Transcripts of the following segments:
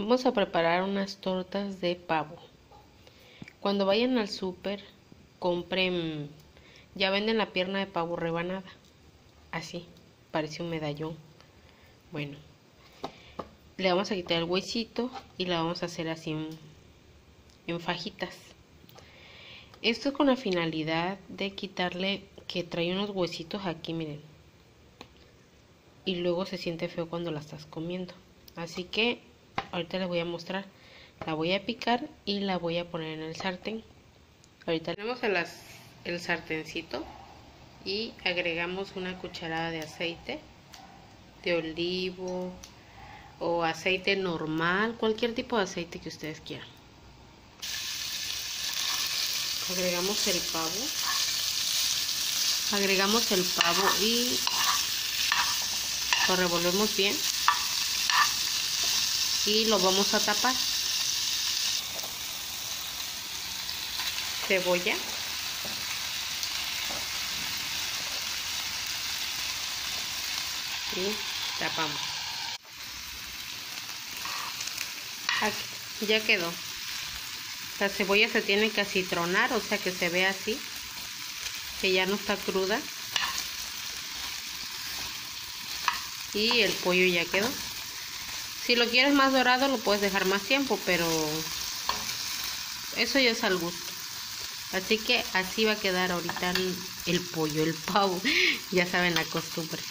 Vamos a preparar unas tortas de pavo. Cuando vayan al súper, compren, ya venden la pierna de pavo rebanada. Así, parece un medallón. Bueno, le vamos a quitar el huesito y la vamos a hacer así en fajitas. Esto es con la finalidad de quitarle, que trae unos huesitos aquí, miren. Y luego se siente feo cuando la estás comiendo. Así que ahorita les voy a mostrar. La voy a picar y la voy a poner en el sartén. Ahorita tenemos el sartencito y agregamos una cucharada de aceite de olivo o aceite normal, cualquier tipo de aceite que ustedes quieran. Agregamos el pavo y lo revolvemos bien y lo vamos a tapar. Cebolla, y tapamos. Aquí, ya quedó. La cebolla se tiene que acitronar, o sea que se ve así, que ya no está cruda. Y el pollo ya quedó. Si lo quieres más dorado lo puedes dejar más tiempo, pero eso ya es al gusto. Así que así va a quedar ahorita el pollo, el pavo. Ya saben la costumbre.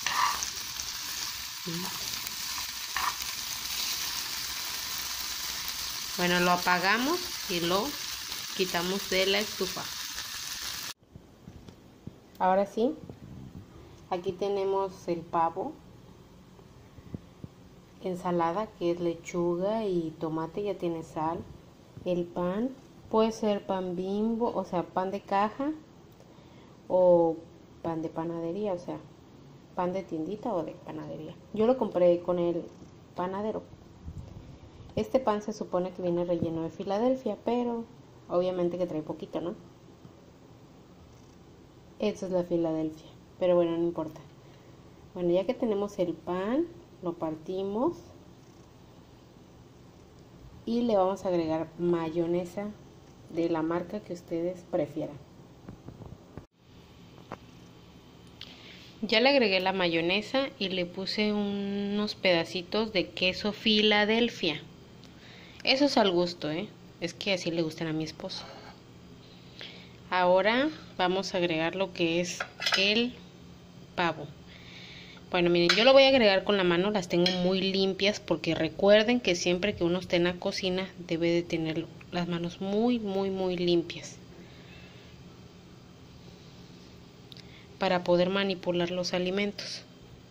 Bueno, lo apagamos y lo quitamos de la estufa. Ahora sí, aquí tenemos el pavo, ensalada que es lechuga y tomate, ya tiene sal, el pan, puede ser pan Bimbo, o sea, pan de caja o pan de panadería, o sea, pan de tiendita o de panadería. Yo lo compré con el panadero. Este pan se supone que viene relleno de Filadelfia, pero obviamente que trae poquito, ¿no? Esta es la Filadelfia, pero bueno, no importa. Bueno, ya que tenemos el pan, lo partimos y le vamos a agregar mayonesa de la marca que ustedes prefieran. Ya le agregué la mayonesa y le puse unos pedacitos de queso Filadelfia. Eso es al gusto, es que así le gustan a mi esposo. Ahora vamos a agregar lo que es el pavo. Bueno, miren, yo lo voy a agregar con la mano, las tengo muy limpias porque recuerden que siempre que uno esté en la cocina debe de tener las manos muy limpias para poder manipular los alimentos.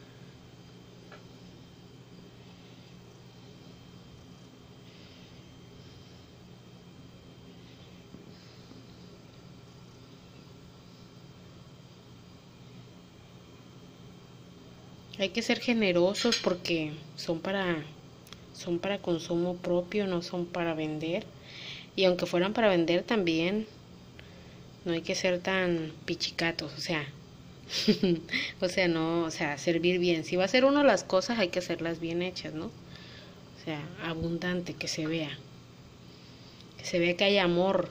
Hay que ser generosos porque son para consumo propio, no son para vender. Y aunque fueran para vender también, no hay que ser tan pichicatos, o sea, servir bien. Si va a hacer uno las cosas, hay que hacerlas bien hechas, ¿no? O sea, abundante, que se vea que hay amor.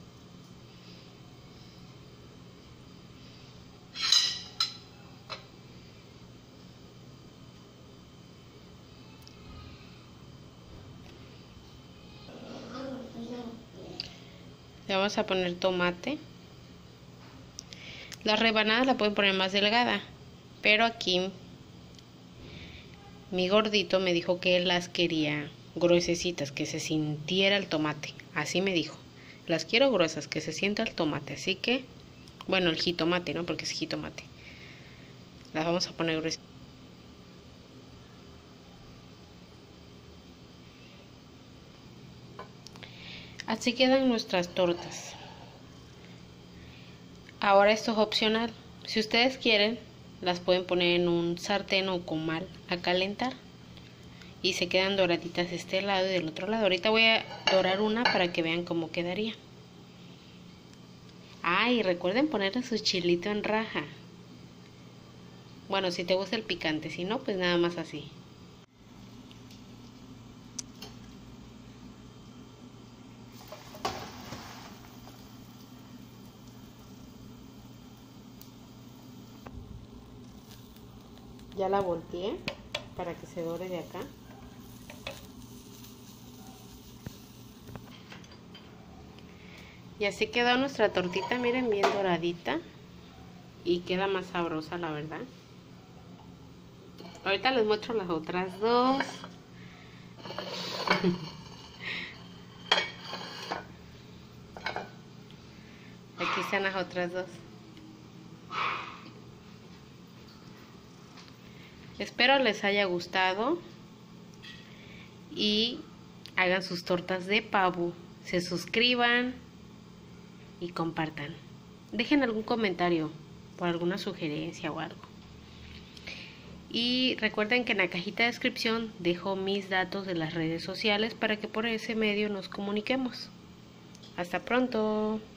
Le vamos a poner tomate. Las rebanadas la pueden poner más delgada, pero aquí mi gordito me dijo que él las quería gruesecitas, que se sintiera el tomate. Así me dijo. Las quiero gruesas, que se sienta el tomate. Así que, bueno, el jitomate, ¿no? Porque es jitomate. Las vamos a poner gruesas. Así quedan nuestras tortas. Ahora esto es opcional. Si ustedes quieren, las pueden poner en un sartén o comal a calentar. Y se quedan doraditas de este lado y del otro lado. Ahorita voy a dorar una para que vean cómo quedaría. Ah, y recuerden ponerle su chilito en raja. Bueno, si te gusta el picante. Si no, pues nada más así. Ya la volteé para que se dore de acá. Y así quedó nuestra tortita, miren, bien doradita. Y queda más sabrosa, la verdad. Ahorita les muestro las otras dos. Aquí están las otras dos. Espero les haya gustado. Y hagan sus tortas de pavo. Se suscriban y compartan. Dejen algún comentario por alguna sugerencia o algo. Y recuerden que en la cajita de descripción dejo mis datos de las redes sociales para que por ese medio nos comuniquemos. Hasta pronto.